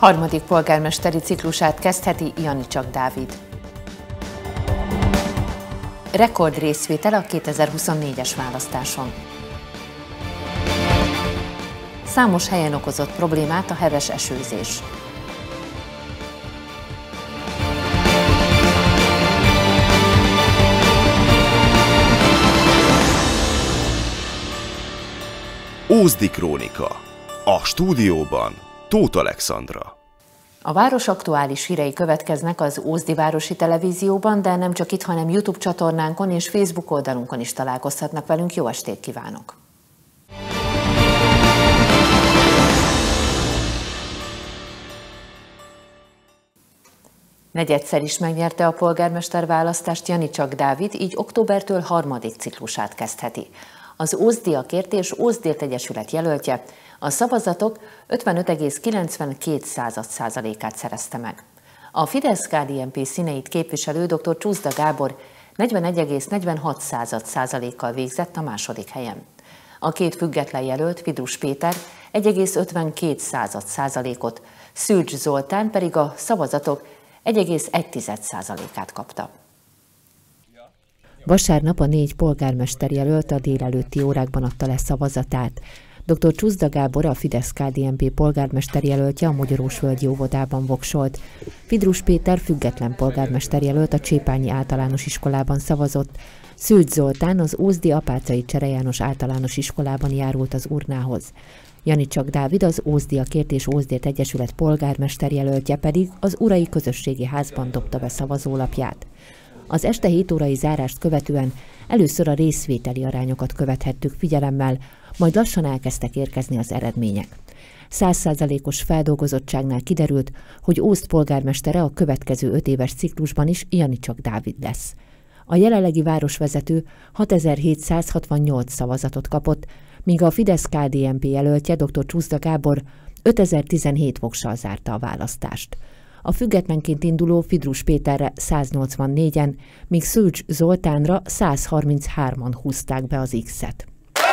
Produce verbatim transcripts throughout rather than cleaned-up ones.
Harmadik polgármesteri ciklusát kezdheti Janicsak Dávid. Rekord részvétel a kétezer-huszonnégyes választáson. Számos helyen okozott problémát a heves esőzés. Ózdi Krónika. A stúdióban Tóth Alexandra. A város aktuális hírei következnek az Ózdi Városi Televízióban, de nem csak itt, hanem YouTube csatornánkon és Facebook oldalunkon is találkozhatnak velünk. Jó estét kívánok! Negyedszer is megnyerte a polgármester választást Janicsak Dávid, így októbertől harmadik ciklusát kezdheti. Az Ózdiakért és Ózdért Egyesület jelöltje a szavazatok ötvenöt egész kilencvenkét százalékát szerezte meg. A Fidesz-ká dé en pé színeit képviselő dr. Csúszda Gábor negyvenegy egész negyvenhat százalékkal végzett a második helyen. A két független jelölt, Vidrus Péter egy egész ötvenkét százalékot, Szűcs Zoltán pedig a szavazatok egy egész egy százalékát kapta. Vasárnap a négy polgármester jelölt a délelőtti órákban adta le szavazatát. dr. Csúszda Gábor, a Fidesz-ká dé en pé polgármester jelöltje a Magyarósvölgyi óvodában voksolt. Vidrus Péter független polgármester jelölt a Csépányi Általános Iskolában szavazott. Szűcs Zoltán az ózdi Apáczai Csere János Általános Iskolában járult az urnához. Janicsak Dávid, az Ózdiakért és Ózdért Egyesület polgármester jelöltje pedig az Urai Közösségi Házban dobta be szavazólapját. Az este hét órai zárást követően először a részvételi arányokat követhettük figyelemmel, majd lassan elkezdtek érkezni az eredmények. száz százalékos feldolgozottságnál kiderült, hogy Ózd polgármestere a következő öt éves ciklusban is Janicsak Dávid lesz. A jelenlegi városvezető hatezer-hétszázhatvannyolc szavazatot kapott, míg a Fidesz-ká dé en pé jelöltje dr. Csúszda Gábor ötezer-tizenhét voksal zárta a választást. A függetlenként induló Vidrus Péterre száznyolcvannégyen, míg Szűcs Zoltánra százharminchárman húzták be az X-et.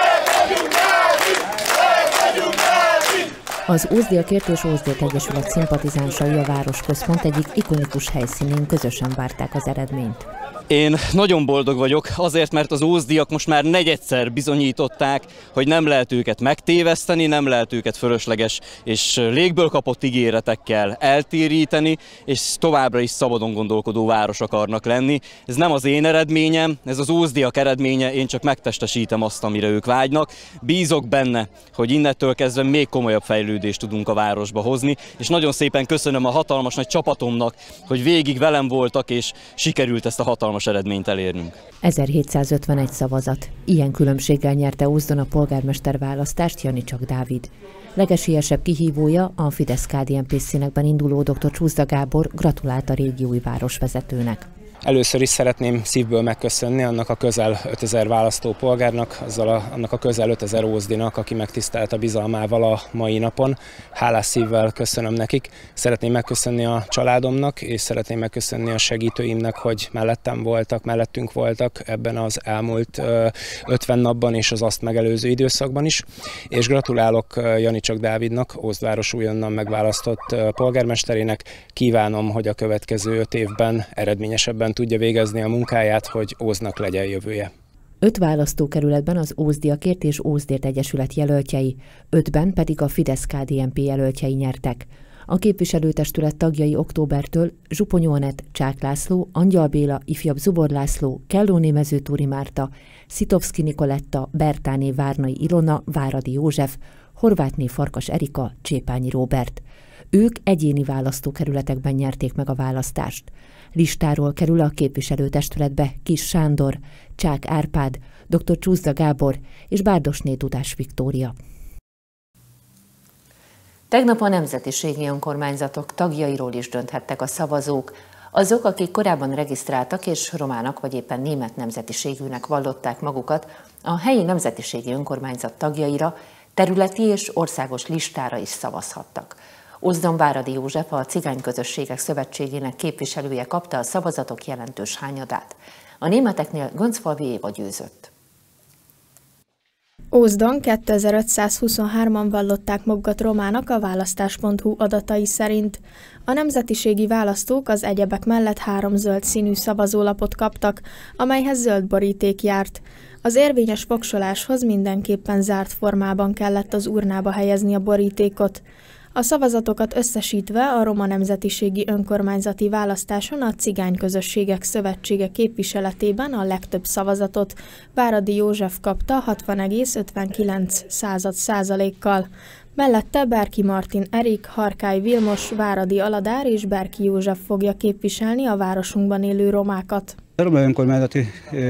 Az Ózdiakért és Ózdért Egyesület szimpatizánsai a városközpont egyik ikonikus helyszínén közösen várták az eredményt. Én nagyon boldog vagyok, azért, mert az ózdiak most már negyedszer bizonyították, hogy nem lehet őket megtéveszteni, nem lehet őket fölösleges és légből kapott ígéretekkel eltéríteni, és továbbra is szabadon gondolkodó város akarnak lenni. Ez nem az én eredményem, ez az ózdiak eredménye, én csak megtestesítem azt, amire ők vágynak. Bízok benne, hogy innentől kezdve még komolyabb fejlődést tudunk a városba hozni, és nagyon szépen köszönöm a hatalmas nagy csapatomnak, hogy végig velem voltak, és sikerült ezt a hatalmas eredményt elérnünk. ezerhétszázötvenegy szavazat. Ilyen különbséggel nyerte Ózdon a polgármester választást Janicsak Dávid. Legesélyesebb kihívója, a Fidesz-ká dé en pé színekben induló dr. Csúszda Gábor gratulált a régi új városvezetőnek. Először is szeretném szívből megköszönni annak a közel ötezer választópolgárnak, azzal a, annak a közel ötezer ózdinak, aki megtisztelt a bizalmával a mai napon. Hálás szívvel köszönöm nekik. Szeretném megköszönni a családomnak, és szeretném megköszönni a segítőimnek, hogy mellettem voltak, mellettünk voltak ebben az elmúlt ötven napban és az azt megelőző időszakban is. És gratulálok Janicsak Dávidnak, Ózdváros újonnan megválasztott polgármesterének. Kívánom, hogy a következő öt évben eredményesebben tudja végezni a munkáját, hogy Ózdnak legyen jövője. Öt választókerületben az Ózdiakért és Ózdért Egyesület jelöltjei, ötben pedig a Fidesz-ká dé en pé jelöltjei nyertek. A képviselőtestület tagjai októbertől Zsuponyó Anett, Csák László, Angyal Béla, ifjabb Zubor László, Kellóné Mezőtúri Márta, Szitovszki Nikoletta, Bertáné Várnai Ilona, Váradi József, Horvátné Farkas Erika, Csépányi Róbert. Ők egyéni választókerületekben nyerték meg a választást. Listáról kerül a képviselőtestületbe Kis Sándor, Csák Árpád, dr. Csúszda Gábor és Bárdosné Dudás Viktória. Tegnap a nemzetiségi önkormányzatok tagjairól is dönthettek a szavazók. Azok, akik korábban regisztráltak és románok vagy éppen német nemzetiségűnek vallották magukat, a helyi nemzetiségi önkormányzat tagjaira, területi és országos listára is szavazhattak. Ózdon Váradi József, a Cigányközösségek Szövetségének képviselője kapta a szavazatok jelentős hányadát. A németeknél Göncfalvi Éva győzött. Ózdon kétezer-ötszázhuszonhárman vallották magukat romának a választás pont hu adatai szerint. A nemzetiségi választók az egyebek mellett három zöld színű szavazólapot kaptak, amelyhez zöld boríték járt. Az érvényes voksoláshoz mindenképpen zárt formában kellett az urnába helyezni a borítékot. A szavazatokat összesítve a Roma Nemzetiségi Önkormányzati Választáson a Cigány Közösségek Szövetsége képviseletében a legtöbb szavazatot Váradi József kapta hatvan egész ötvenkilenc százalékkal. Mellette Berki Martin Erik, Harkály Vilmos, Váradi Aladár és Berki József fogja képviselni a városunkban élő romákat. A Roma Önkormányzati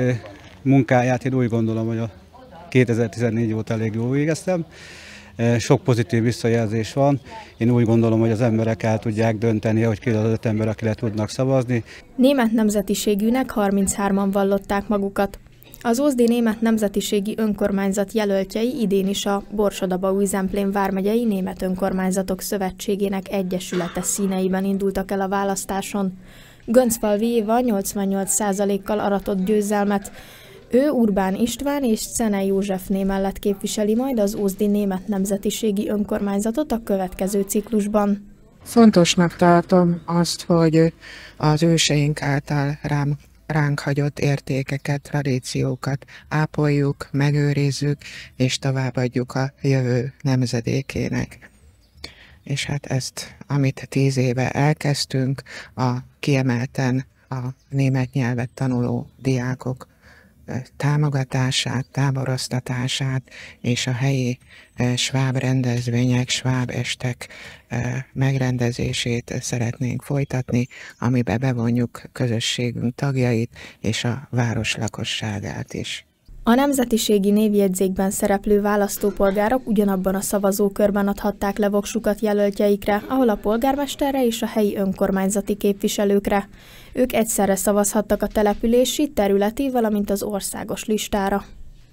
munkáját én úgy gondolom, hogy a kétezer-tizennégy óta elég jól végeztem. Sok pozitív visszajelzés van. Én úgy gondolom, hogy az emberek el tudják dönteni, hogy ki az öt ember, akire tudnak szavazni. Német nemzetiségűnek harminchárman vallották magukat. Az ózdi német nemzetiségi önkormányzat jelöltjei idén is a Borsod-Abaúj-Zemplén vármegyei Német Önkormányzatok Szövetségének egyesülete színeiben indultak el a választáson. Göncfalvi Éva nyolcvannyolc százalékkal aratott győzelmet. Ő Urbán István és Czene Józsefné mellett képviseli majd az ózdi német nemzetiségi önkormányzatot a következő ciklusban. Fontosnak tartom azt, hogy az őseink által rám, ránk hagyott értékeket, tradíciókat ápoljuk, megőrizzük és továbbadjuk a jövő nemzedékének. És hát ezt, amit tíz éve elkezdtünk, a kiemelten a német nyelvet tanuló diákok támogatását, táboroztatását és a helyi sváb rendezvények, sváb estek megrendezését szeretnénk folytatni, amiben bevonjuk közösségünk tagjait és a város lakosságát is. A nemzetiségi névjegyzékben szereplő választópolgárok ugyanabban a szavazókörben adhatták le voksukat jelöltjeikre, ahol a polgármesterre és a helyi önkormányzati képviselőkre. Ők egyszerre szavazhattak a települési, területi, valamint az országos listára.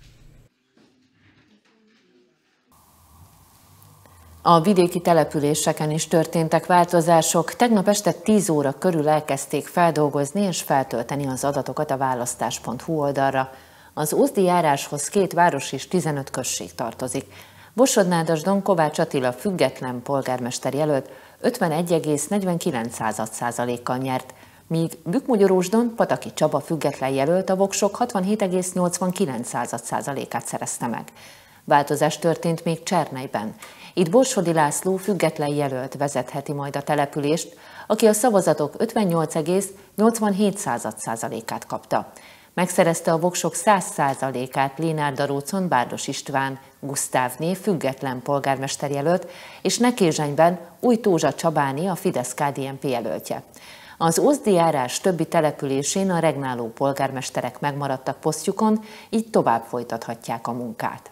A vidéki településeken is történtek változások. Tegnap este tíz óra körül elkezdték feldolgozni és feltölteni az adatokat a választás pont hu oldalra. Az ózdi járáshoz két város és tizenöt község tartozik. Borsod-Nádasdon Kovács Attila független polgármester jelölt ötvenegy egész negyvenkilenc százalékkal nyert, míg Bükkmagyarósdon Pataki Csaba független jelölt a voksok hatvanhét egész nyolcvankilenc százalékát szerezte meg. Változás történt még Csernelyben. Itt Borsodi László független jelölt vezetheti majd a települést, aki a szavazatok ötvennyolc egész nyolcvanhét százalékát kapta. Megszerezte a voksok száz százalékát Lénár Darócon Bárdos István Gusztávné független polgármesterjelölt, és Nekézsenyben Új Tózsa Csabáné a Fidesz-ká dé en pé jelöltje. Az ózdi járás többi településén a regnáló polgármesterek megmaradtak posztjukon, így tovább folytathatják a munkát.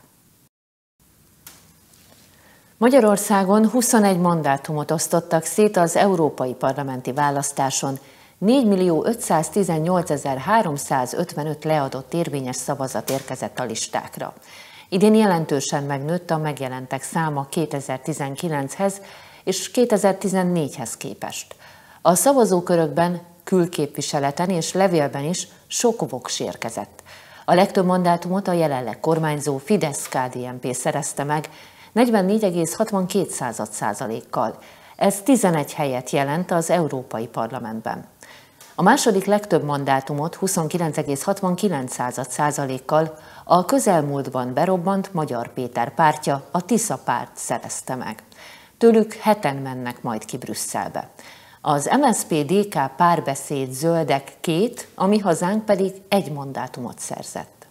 Magyarországon huszonegy mandátumot osztottak szét az európai parlamenti választáson. négymillió ötszáztizennyolcezer-háromszázötvenöt leadott érvényes szavazat érkezett a listákra. Idén jelentősen megnőtt a megjelentek száma kétezer-tizenkilenchez és kétezer-tizennégyhez képest. A szavazókörökben, külképviseleten és levélben is sok voks érkezett. A legtöbb mandátumot a jelenleg kormányzó Fidesz-ká dé en pé szerezte meg negyvennégy egész hatvankét százalékkal. Ez tizenegy helyet jelent az Európai Parlamentben. A második legtöbb mandátumot huszonkilenc egész hatvankilenc százalékkal a közelmúltban berobbant Magyar Péter pártja, a Tisza párt szerezte meg. Tőlük heten mennek majd ki Brüsszelbe. Az em es zé pé dé ká Párbeszéd Zöldek két, a Mi Hazánk pedig egy mandátumot szerzett.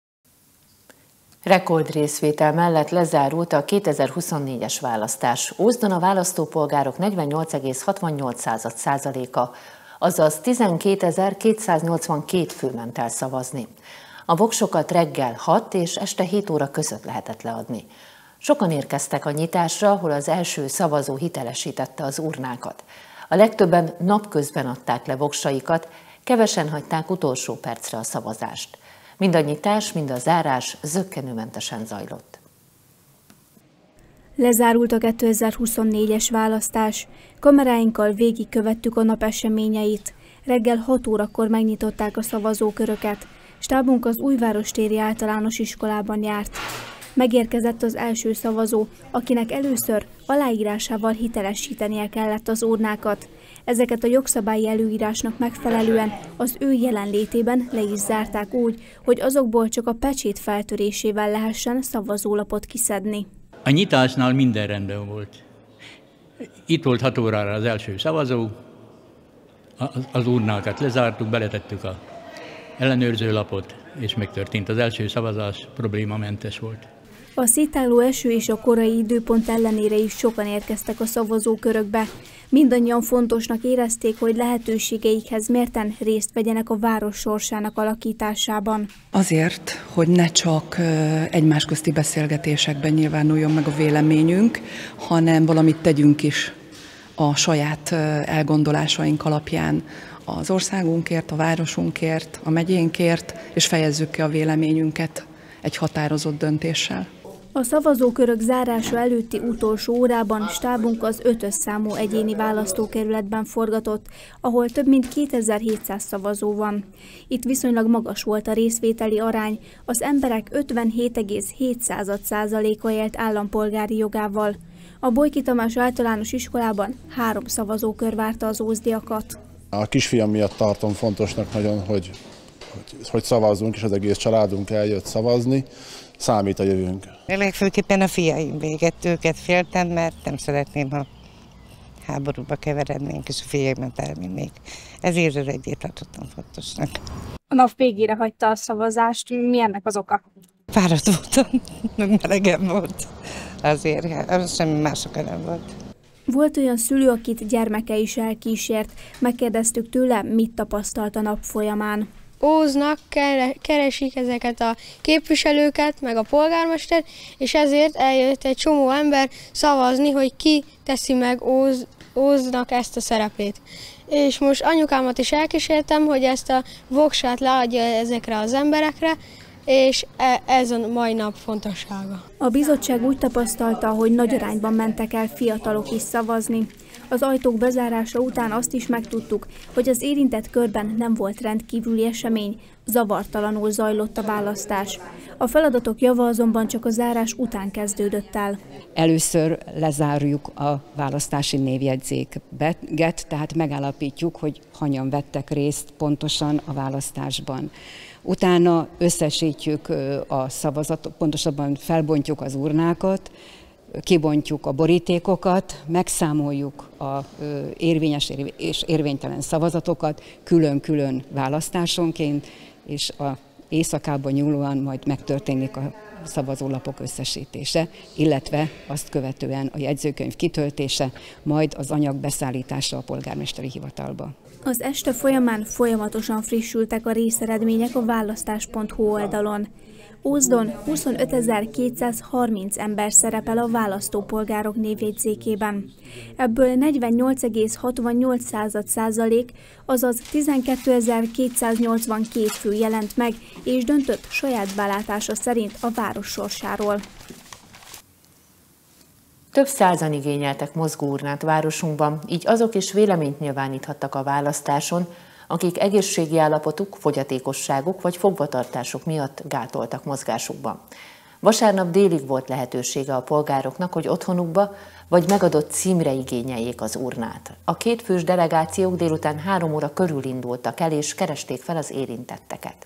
Rekord részvétel mellett lezárult a kétezer-huszonnégyes választás. Ózdon a választópolgárok negyvennyolc egész hatvannyolc százaléka, azaz tizenkétezer-kétszáznyolcvankét fő ment el szavazni. A voksokat reggel hat és este hét óra között lehetett leadni. Sokan érkeztek a nyitásra, ahol az első szavazó hitelesítette az urnákat. A legtöbben napközben adták le voksaikat, kevesen hagyták utolsó percre a szavazást. Mind a nyitás, mind a zárás zökkenőmentesen zajlott. Lezárult a kétezer-huszonnégyes választás. Kameráinkkal végigkövettük a nap eseményeit. Reggel hat órakor megnyitották a szavazóköröket. Stábunk az Újvárostéri általános iskolában járt. Megérkezett az első szavazó, akinek először aláírásával hitelesítenie kellett az urnákat. Ezeket a jogszabályi előírásnak megfelelően az ő jelenlétében le is zárták úgy, hogy azokból csak a pecsét feltörésével lehessen szavazólapot kiszedni. A nyitásnál minden rendben volt. Itt volt hat órára az első szavazó, az urnákat lezártuk, beletettük az ellenőrzőlapot, és megtörtént az első szavazás, problémamentes volt. A szétálló eső és a korai időpont ellenére is sokan érkeztek a szavazókörökbe. Mindannyian fontosnak érezték, hogy lehetőségeikhez mérten részt vegyenek a város sorsának alakításában. Azért, hogy ne csak egymás közti beszélgetésekben nyilvánuljon meg a véleményünk, hanem valamit tegyünk is a saját elgondolásaink alapján az országunkért, a városunkért, a megyénkért, és fejezzük ki a véleményünket egy határozott döntéssel. A szavazókörök zárása előtti utolsó órában stábunk az ötös számú egyéni választókerületben forgatott, ahol több mint kétezer-hétszáz szavazó van. Itt viszonylag magas volt a részvételi arány, az emberek ötvenhét egész hét százaléka élt állampolgári jogával. A Bojki Tamás általános iskolában három szavazókör várta az ózdiakat. A kisfiam miatt tartom fontosnak nagyon, hogy, hogy, hogy szavazzunk, és az egész családunk eljött szavazni. Számít a jövőnk. Legfőképpen a fiaim véget, őket féltem, mert nem szeretném, ha háborúba keverednénk, és a fiaimat elvinnék. Ezért az egyet tartottam fontosnak. A nap végére hagyta a szavazást, mi ennek az oka? Fáradt voltam, meg melegem volt. Azért, az semmi más oka nem volt. Volt olyan szülő, akit gyermeke is elkísért. Megkérdeztük tőle, mit tapasztalt a nap folyamán. Óznak, keresik ezeket a képviselőket, meg a polgármester, és ezért eljött egy csomó ember szavazni, hogy ki teszi meg Óz, Óznak ezt a szerepét. És most anyukámat is elkísértem, hogy ezt a voksát leadja ezekre az emberekre, és ez a mai nap fontossága. A bizottság úgy tapasztalta, hogy nagy arányban mentek el fiatalok is szavazni. Az ajtók bezárása után azt is megtudtuk, hogy az érintett körben nem volt rendkívüli esemény, zavartalanul zajlott a választás. A feladatok java azonban csak a zárás után kezdődött el. Először lezárjuk a választási névjegyzéket, tehát megállapítjuk, hogy hanyan vettek részt pontosan a választásban. Utána összesítjük a szavazatot, pontosabban felbontjuk az urnákat, kibontjuk a borítékokat, megszámoljuk a érvényes és érvénytelen szavazatokat külön-külön választásonként, és a éjszakában nyúlóan majd megtörténik a szavazólapok összesítése, illetve azt követően a jegyzőkönyv kitöltése, majd az anyag beszállítása a polgármesteri hivatalba. Az este folyamán folyamatosan frissültek a részeredmények a választás pont hu oldalon. Ózdon huszonötezer-kétszázharminc ember szerepel a választópolgárok névjegyzékében. Ebből negyvennyolc egész hatvannyolc százalék, azaz tizenkétezer-kétszáznyolcvankét fő jelent meg, és döntött saját belátása szerint a város sorsáról. Több százan igényeltek mozgóurnát városunkban, így azok is véleményt nyilváníthattak a választáson, akik egészségi állapotuk, fogyatékosságuk vagy fogvatartásuk miatt gátoltak mozgásukban. Vasárnap délig volt lehetősége a polgároknak, hogy otthonukba vagy megadott címre igényeljék az urnát. A kétfős delegációk délután három óra körül indultak el, és keresték fel az érintetteket.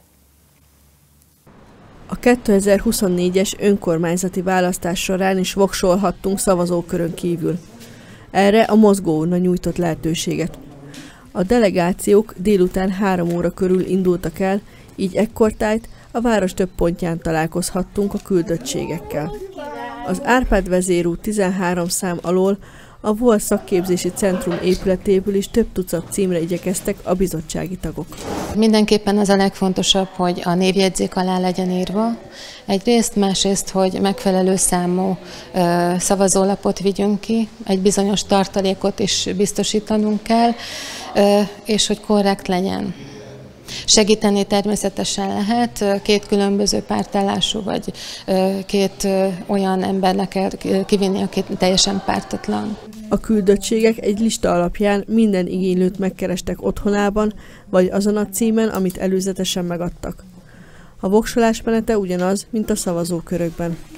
A kétezer-huszonnégyes önkormányzati választás során is voksolhattunk szavazókörön kívül. Erre a mozgóurna nyújtott lehetőséget. A delegációk délután három óra körül indultak el, így ekkortájt a város több pontján találkozhattunk a küldöttségekkel. Az Árpád vezérút tizenhárom szám alól a Volt Szakképzési Centrum épületéből is több tucat címre igyekeztek a bizottsági tagok. Mindenképpen az a legfontosabb, hogy a névjegyzék alá legyen írva. Egyrészt, másrészt, hogy megfelelő számú ö, szavazólapot vigyünk ki, egy bizonyos tartalékot is biztosítanunk kell, ö, és hogy korrekt legyen. Segíteni természetesen lehet, két különböző pártállású, vagy két olyan embernek kell kivinni, aki teljesen pártatlan. A küldöttségek egy lista alapján minden igénylőt megkerestek otthonában, vagy azon a címen, amit előzetesen megadtak. A voksolás menete ugyanaz, mint a szavazókörökben.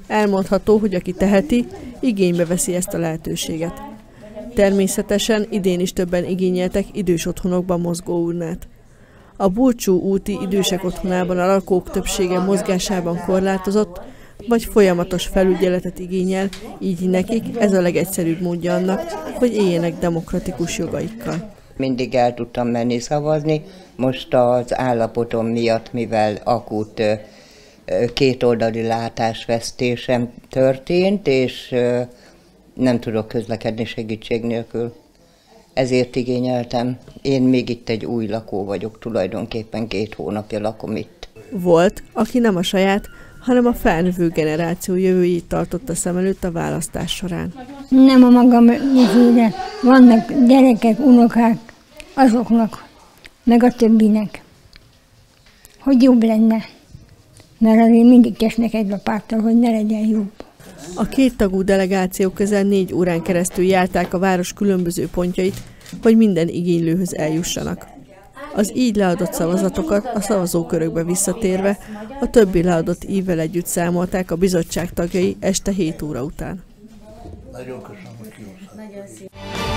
Elmondható, hogy aki teheti, igénybe veszi ezt a lehetőséget. Természetesen idén is többen igényeltek idős otthonokban mozgó urnát. A Bulcsú úti idősek otthonában a lakók többsége mozgásában korlátozott, vagy folyamatos felügyeletet igényel, így nekik ez a legegyszerűbb módja annak, hogy éljenek demokratikus jogaikkal. Mindig el tudtam menni szavazni, most az állapotom miatt, mivel akut kétoldali látásvesztésem történt, és nem tudok közlekedni segítség nélkül. Ezért igényeltem. Én még itt egy új lakó vagyok, tulajdonképpen két hónapja lakom itt. Volt, aki nem a saját, hanem a felnövő generáció jövőjét tartotta szem előtt a választás során. Nem a magam jövőre, vannak gyerekek, unokák azoknak, meg a többinek, hogy jobb lenne. Mert azért mindig kesnek egy lapáttal, hogy ne legyen jobb. A kéttagú delegációk közel négy órán keresztül járták a város különböző pontjait, hogy minden igénylőhöz eljussanak. Az így leadott szavazatokat a szavazókörökbe visszatérve a többi leadott ívvel együtt számolták a bizottság tagjai este hét óra után. Nagyon köszönöm, hogy kihoztad.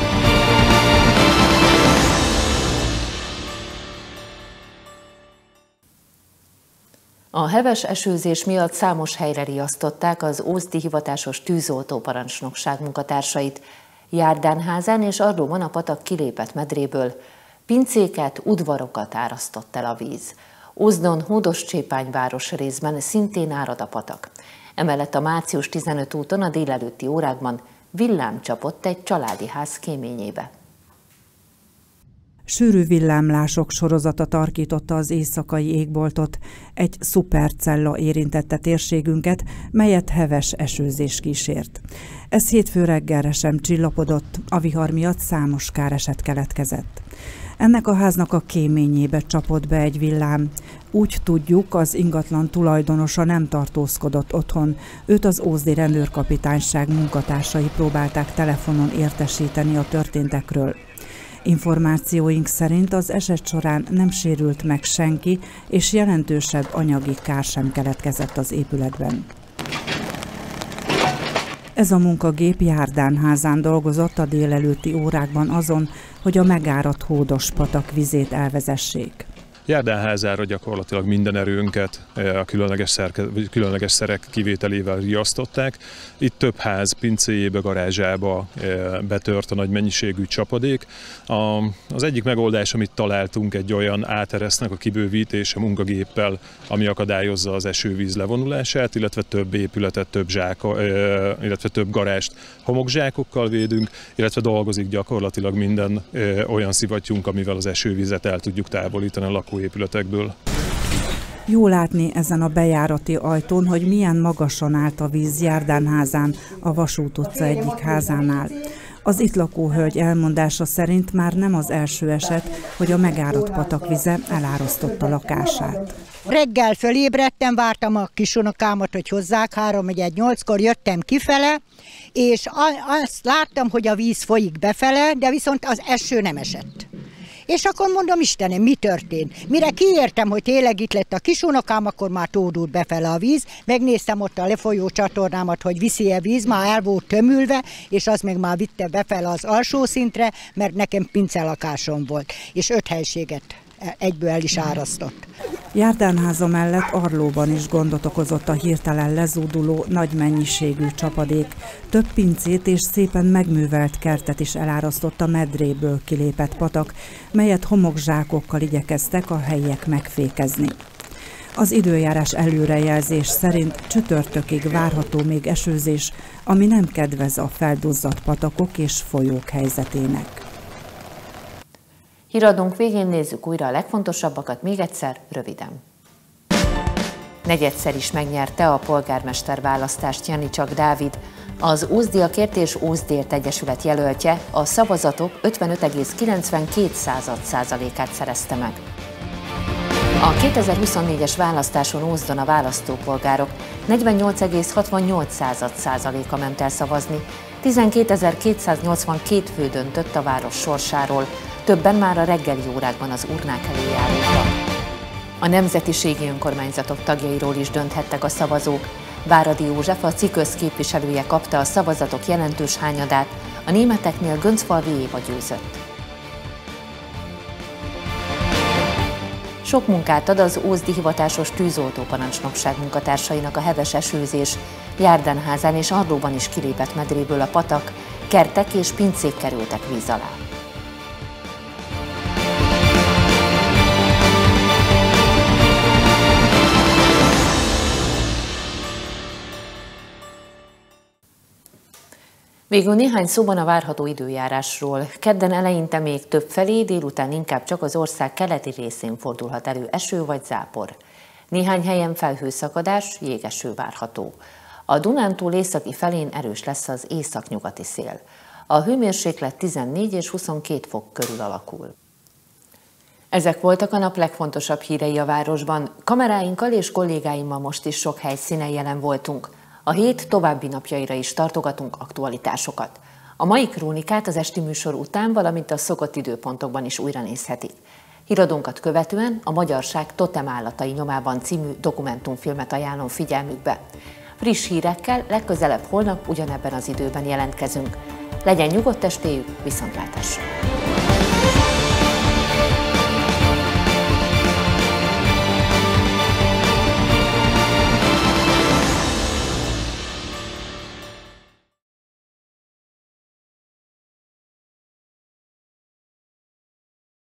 A heves esőzés miatt számos helyre riasztották az ózdi hivatásos tűzoltóparancsnokság munkatársait. Járdánházán és Ardóban a patak kilépett medréből. Pincéket, udvarokat árasztott el a víz. Ózdon, Hódoscsépány városrészben szintén árad a patak. Emellett a Március tizenöt úton a délelőtti órákban villám csapott egy családi ház kéményébe. Sűrű villámlások sorozata tarkította az éjszakai égboltot. Egy szupercella érintette térségünket, melyet heves esőzés kísért. Ez hétfő reggelre sem csillapodott, a vihar miatt számos káreset keletkezett. Ennek a háznak a kéményébe csapott be egy villám. Úgy tudjuk, az ingatlan tulajdonosa nem tartózkodott otthon, őt az ózdi rendőrkapitányság munkatársai próbálták telefonon értesíteni a történtekről. Információink szerint az eset során nem sérült meg senki, és jelentősebb anyagi kár sem keletkezett az épületben. Ez a munkagép Járdánházán dolgozott a délelőtti órákban azon, hogy a megáradt Hódospatak vizét elvezessék. Járdánházára gyakorlatilag minden erőnket a különleges, szerke, különleges szerek kivételével riasztották. Itt több ház pincéjébe, garázsába betört a nagy mennyiségű csapadék. Az egyik megoldás, amit találtunk, egy olyan áteresznek a kibővítése munkagéppel, ami akadályozza az esővíz levonulását, illetve több épületet, több zsáka, illetve több garást homokzsákokkal védünk, illetve dolgozik gyakorlatilag minden olyan szivattyunk, amivel az esővizet el tudjuk távolítani a lakóépületekből. Jó látni ezen a bejárati ajtón, hogy milyen magasan állt a víz Járdánházán, a Vasút utca egyik házánál. Az itt lakó hölgy elmondása szerint már nem az első eset, hogy a megáradt patakvize elárasztotta lakását. Reggel fölébredtem, vártam a kisunokámat, hogy hozzák, három nyolckor jöttem kifele, és azt láttam, hogy a víz folyik befele, de viszont az eső nem esett. És akkor mondom, Istenem, mi történt? Mire kiértem, hogy tényleg itt lett a kisunokám, akkor már tódult befele a víz. Megnéztem ott a lefolyó csatornámat, hogy viszi-e víz, már el volt tömülve, és az meg már vitte befele az alsó szintre, mert nekem pincelakásom volt. És öt helységet egyből el is árasztott. Járdánháza mellett Arlóban is gondot okozott a hirtelen lezúduló nagy mennyiségű csapadék. Több pincét és szépen megművelt kertet is elárasztott a medréből kilépett patak, melyet homokzsákokkal igyekeztek a helyiek megfékezni. Az időjárás előrejelzés szerint csütörtökig várható még esőzés, ami nem kedvez a felduzzadt patakok és folyók helyzetének. Híradónk végén nézzük újra a legfontosabbakat, még egyszer, röviden. Negyedszer is megnyerte a polgármester választást Janicsak Dávid. Az Ózdiakért és Ózdért Egyesület jelöltje a szavazatok ötvenöt egész kilencvenkét százalékát szerezte meg. A kétezer-huszonnégyes választáson Ózdon a választópolgárok negyvennyolc egész hatvannyolc százaléka ment el szavazni, tizenkétezer-kétszáznyolcvankét fő döntött a város sorsáról, többen már a reggeli órákban az urnák elé járultak. A nemzetiségi önkormányzatok tagjairól is dönthettek a szavazók. Váradi József, a Cikösz képviselője kapta a szavazatok jelentős hányadát, a németeknél Göncfalvi Éva győzött. Sok munkát ad az ózdi hivatásos tűzoltóparancsnokság munkatársainak a heves esőzés. Járdánházán és Arlóban is kilépett medréből a patak, kertek és pincék kerültek víz alá. Végül néhány szóban a várható időjárásról. Kedden eleinte még többfelé, délután inkább csak az ország keleti részén fordulhat elő eső vagy zápor. Néhány helyen felhőszakadás, jégeső várható. A Dunántúl északi felén erős lesz az északnyugati szél. A hőmérséklet tizennégy és huszonkét fok körül alakul. Ezek voltak a nap legfontosabb hírei a városban. Kameráinkkal és kollégáimmal most is sok helyszínen jelen voltunk. A hét további napjaira is tartogatunk aktualitásokat. A mai krónikát az esti műsor után, valamint a szokott időpontokban is újra nézhetik. Híradónkat követően a Magyarság totem állatai nyomában című dokumentumfilmet ajánlom figyelmükbe. Friss hírekkel legközelebb holnap ugyanebben az időben jelentkezünk. Legyen nyugodt estéjük, viszontlátásra!